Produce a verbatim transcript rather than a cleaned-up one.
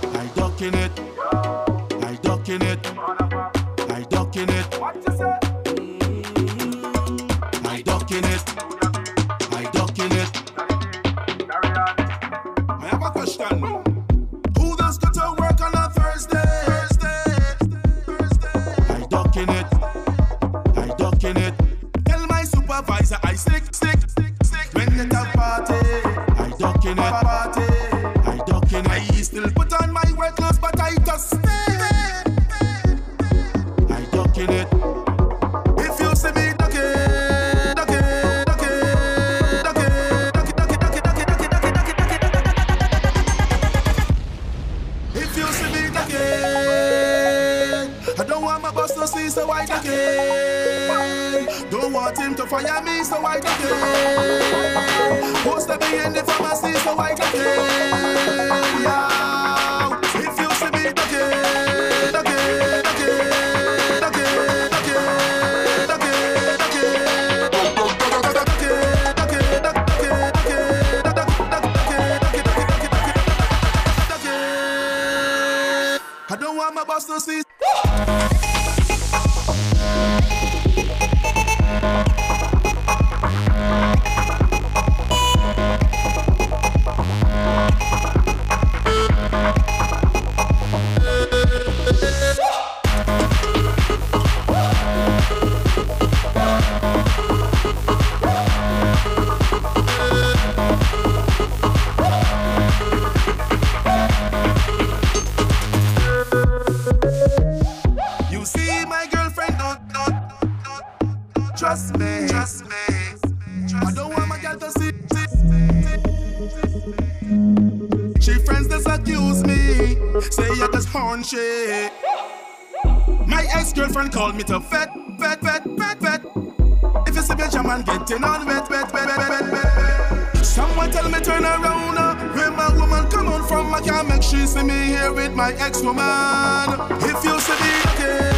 I ducking it. I ducking it. I ducking it. What you say? I ducking it. I ducking it. I have a question. Who does go to work on a Thursday? I ducking it. I ducking it. Tell my supervisor I stick, stick, stick, stick. When it's a party, I ducking it. Party, I ducking it. I still put on my work clothes, but I just stay. I ducking it. If you see me ducking, ducking, ducking, ducking, ducking, ducking, ducking, ducking, ducking, ducking, ducking, ducking. If you see me ducking, I don't want my boss to see, so I ducking. Don't want him to fire me, so I ducking. Post to be in the pharmacy, so I ducking. Yeah. If you see me ducking, ducking, ducking, ducking, ducking, ducking, ducking, I don't want my boss to see. You see my girlfriend, don't, don't, don't, don't trust me, trust me. I don't want my girl to see, see, see. She friends just accuse me, say I just horn shit. My ex-girlfriend called me to vet, vet, vet, vet, vet. If you see me jam and getting on wet, wet, wet, wet, wet, wet. Someone tell me turn around, uh, where my woman come on from, I can't make she see me here with my ex-woman. If you see me again,